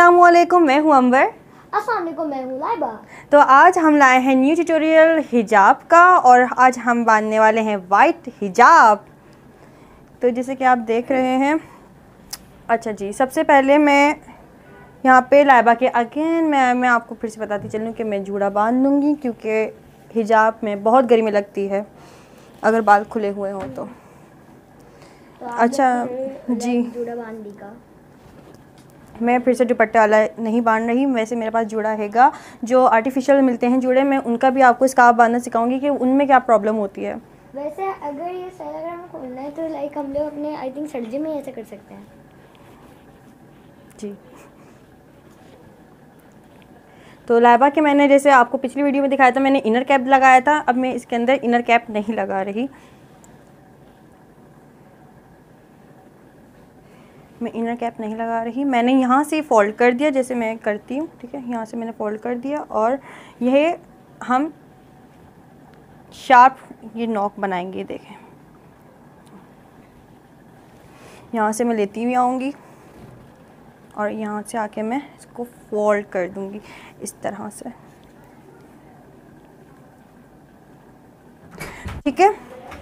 अस्सलामुअलैकुम, मैं हूँ अंबर। अस्सलाम वालेकुम, मैं हूँ लाइबा। तो आज हम लाए हैं न्यू ट्यूटोरियल हिजाब का और आज हम बांधने वाले हैं वाइट हिजाब। तो जैसे कि आप देख रहे हैं, अच्छा जी, सबसे पहले मैं यहाँ पे लाइबा के मैं आपको फिर से बताती चलूँ कि मैं जूड़ा बांध लूँगी क्योंकि हिजाब में बहुत गर्मी लगती है अगर बाल खुले हुए हों तो अच्छा जी, जूड़ा बांध दी का मैं फिर से दुपट्टे वाला नहीं बांध रही। वैसे मेरे पास जूड़ा हैगा जो आर्टिफिशियल मिलते हैं जूड़े, मैं उनका भी आपको स्कार्फ बांधना सिखाऊंगी कि उनमें क्या प्रॉब्लम होती है। वैसे अगर ये स्टाइल अगर हमें खोलना है तो लाइक हम लोग अपने आई थिंक सर्दी में ऐसे कर सकते हैं जी। तो लाइबा के मैंने जैसे आपको पिछली वीडियो में दिखाया था, मैंने इनर कैप लगाया था, अब मैं इसके अंदर इनर कैप नहीं लगा रही। मैं इनर कैप नहीं लगा रही, मैंने यहाँ से फोल्ड कर दिया जैसे मैं करती हूँ, ठीक है। यहाँ से मैंने फोल्ड कर दिया और यह हम शार्प ये नॉक बनाएंगे। देखें, यहाँ से मैं लेती हुई आऊँगी और यहाँ से आके मैं इसको फोल्ड कर दूँगी इस तरह से, ठीक है।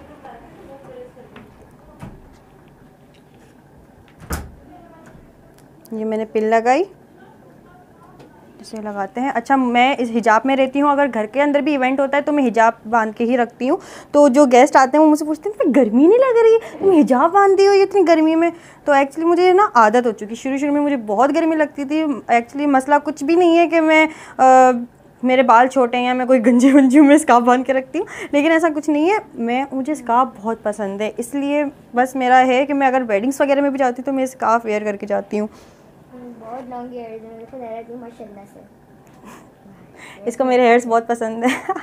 ये मैंने पिन लगाई, इसे लगाते हैं। अच्छा, मैं इस हिजाब में रहती हूँ, अगर घर के अंदर भी इवेंट होता है तो मैं हिजाब बांध के ही रखती हूँ। तो जो गेस्ट आते हैं वो मुझसे पूछते हैं गर्मी नहीं लग रही, तुम हिजाब बांधती हो इतनी गर्मी में। तो एक्चुअली मुझे ना आदत हो चुकी, शुरू में मुझे बहुत गर्मी लगती थी। एक्चुअली मसला कुछ भी नहीं है कि मैं मेरे बाल छोटे हैं या मैं कोई गंजी वंजी में स्कार्फ बांध के रखती हूँ, लेकिन ऐसा कुछ नहीं है। मुझे स्कार्फ बहुत पसंद है, इसलिए बस मेरा है कि मैं अगर वेडिंग्स वगैरह में भी जाती हूँ तो मैं स्कार्फ वेयर करके जाती हूँ। बहुत लॉन्ग हेयर है माशाल्लाह से। इसको मेरे हेयर्स बहुत पसंद है।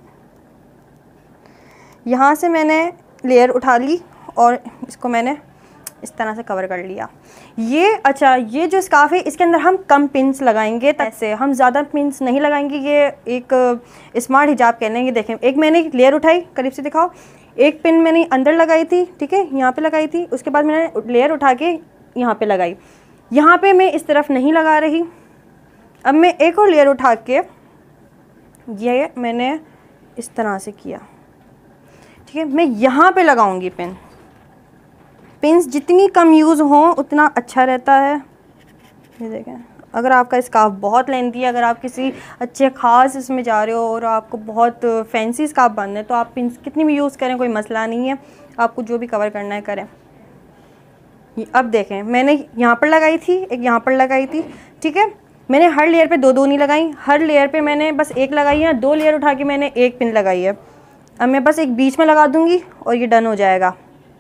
यहाँ से मैंने लेयर उठा ली और इसको मैंने इस तरह से कवर कर लिया। ये जो स्कार्फ है इसके अंदर हम कम पिन्स लगाएंगे, ऐसे हम ज़्यादा पिन्स नहीं लगाएंगे। ये एक स्मार्ट हिजाब कह लेंगे। देखें, एक मैंने लेयर उठाई, करीब से दिखाओ। एक पिन मैंने अंदर लगाई थी, ठीक है, यहाँ पे लगाई थी। उसके बाद मैंने लेयर उठा के यहाँ पे लगाई। यहाँ पे मैं इस तरफ नहीं लगा रही। अब मैं एक और लेयर उठा के ये मैंने इस तरह से किया, ठीक है। मैं यहाँ पे लगाऊंगी पिन। पिन्स जितनी कम यूज़ हों उतना अच्छा रहता है। ये देखें, अगर आपका स्कार्फ बहुत लेंथी है, अगर आप किसी अच्छे ख़ास इसमें जा रहे हो और आपको बहुत फैंसी स्कार्फ बांधना है तो आप पिन्स कितनी भी यूज़ करें, कोई मसला नहीं है। आपको जो भी कवर करना है करें। अब देखें, मैंने यहाँ पर लगाई थी, एक यहाँ पर लगाई थी, ठीक है। मैंने हर लेयर पे दो नहीं लगाई, हर लेयर पे मैंने बस एक लगाई है। 2 लेयर उठा के मैंने एक पिन लगाई है। अब मैं बस एक बीच में लगा दूंगी और ये डन हो जाएगा।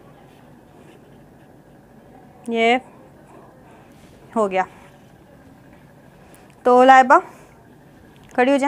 ये हो गया। तो लाइबा खड़ी हो जाए।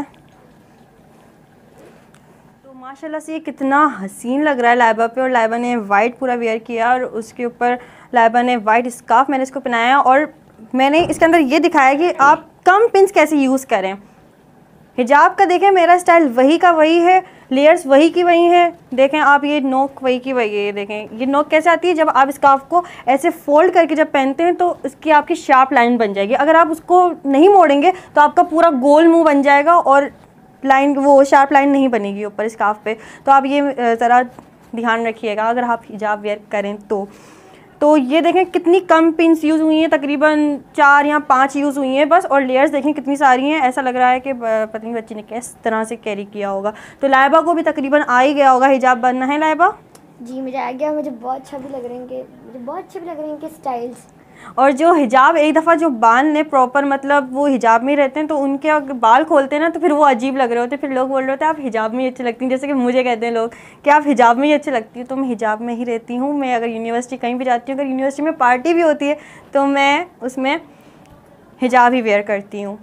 तो माशाल्लाह से ये कितना हसीन लग रहा है लाइबा पे। और लाइबा ने वाइट पूरा वेयर किया और उसके ऊपर लाइबा ने वाइट स्कार्फ मैंने इसको पहनाया। और मैंने इसके अंदर ये दिखाया कि आप कम पिन्स कैसे यूज़ करें। हिजाब का देखें, मेरा स्टाइल वही का वही है, लेयर्स वही की वही है। देखें आप, ये नोक वही की वही है। ये देखें, ये नोक कैसे आती है, जब आप स्कार्फ को ऐसे फोल्ड करके जब पहनते हैं तो इसकी आपकी शार्प लाइन बन जाएगी। अगर आप उसको नहीं मोड़ेंगे तो आपका पूरा गोल मुंह बन जाएगा और लाइन, वो शार्प लाइन नहीं बनेगी ऊपर स्कार्फ पे। तो आप ये ज़रा ध्यान रखिएगा अगर आप हिजाब वेयर करें तो ये देखें कितनी कम पिन्स यूज़ हुई हैं, तकरीबन 4 या 5 यूज़ हुई हैं बस। और लेयर्स देखें कितनी सारी हैं, ऐसा लग रहा है कि पता नहीं बच्ची ने किस तरह से कैरी किया होगा। तो लाइबा को भी तकरीबन आ ही गया होगा हिजाब बनना, है लाइबा? जी मुझे आ गया। मुझे बहुत अच्छे भी लग रहे हैं इनके स्टाइल्स। और जो हिजाब एक दफ़ा जो बाल ने प्रॉपर, मतलब वो हिजाब में रहते हैं तो उनके अगर बाल खोलते हैं ना तो फिर वो अजीब लग रहे होते हैं। फिर लोग बोल रहे होते हैं आप हिजाब में ही अच्छी लगती हैं। जैसे कि मुझे कहते हैं लोग कि आप हिजाब में ही अच्छी लगती हो। तो मैं हिजाब में ही रहती हूँ। मैं अगर यूनिवर्सिटी कहीं भी जाती हूँ, अगर यूनिवर्सिटी में पार्टी भी होती है तो मैं उसमें हिजाब ही वेयर करती हूँ।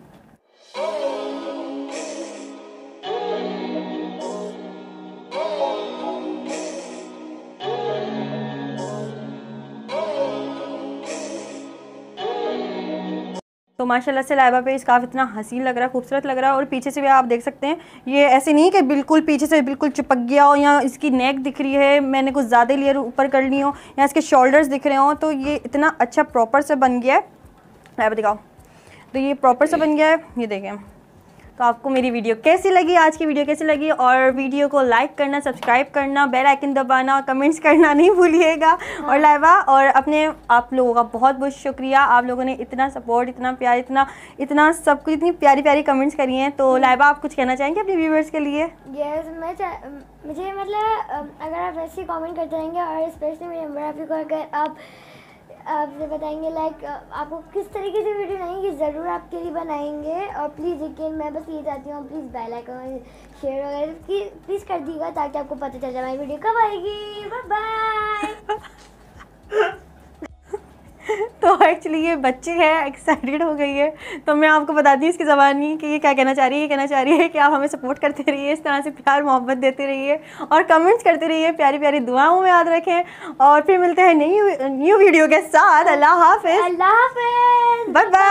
तो माशाल्लाह से लाइबा पे स्कार्फ इतना हसीन लग रहा है, खूबसूरत लग रहा है। और पीछे से भी आप देख सकते हैं, ये ऐसे नहीं कि बिल्कुल पीछे से बिल्कुल चिपक गया हो या इसकी नेक दिख रही है, मैंने कुछ ज़्यादा लेयर ऊपर कर ली हो या इसके शोल्डर्स दिख रहे हो। तो ये इतना अच्छा प्रॉपर से बन गया है। लाइबा दिखाओ, तो ये प्रॉपर सा बन गया है, ये देखें। तो आपको मेरी वीडियो कैसी लगी, आज की वीडियो कैसी लगी, और वीडियो को लाइक करना, सब्सक्राइब करना, बेल आइकन दबाना, कमेंट्स करना नहीं भूलिएगा। और लाइबा और अपने आप लोगों का बहुत बहुत शुक्रिया, आप लोगों ने इतना सपोर्ट, इतना प्यार, इतना सब कुछ, इतनी प्यारी प्यारी कमेंट्स करी हैं। तो लाइबा आप कुछ कहना चाहेंगे अपने व्यूवर्स के लिए? यस, मुझे मतलब अगर आप ऐसे कमेंट करते रहेंगे और स्पेशली मेरे नंबर आप को अगर आपसे बताएंगे लाइक आपको किस तरीके से वीडियो बनाएंगे, ज़रूर आपके लिए बनाएंगे। और प्लीज़ यकीन, मैं बस ये चाहती हूँ प्लीज़ बेल आइकन शेयर वगैरह की प्लीज़ कर दीजिएगा ताकि आपको पता चल जाए हमारी वीडियो कब आएगी। Bye bye. तो एक्चुअली ये बच्चे हैं, एक्साइटेड हो गई है। तो मैं आपको बताती हूँ इसकी ज़बानी कि ये क्या कहना चाह रही है। ये कहना चाह रही है कि आप हमें सपोर्ट करते रहिए, इस तरह से प्यार मोहब्बत देते रहिए और कमेंट्स करते रहिए, प्यारी प्यारी दुआओं में याद रखें। और फिर मिलते हैं न्यू वीडियो के साथ। अल्लाह हाफ़िज़। अल्लाह हाफ़िज़। Bye bye.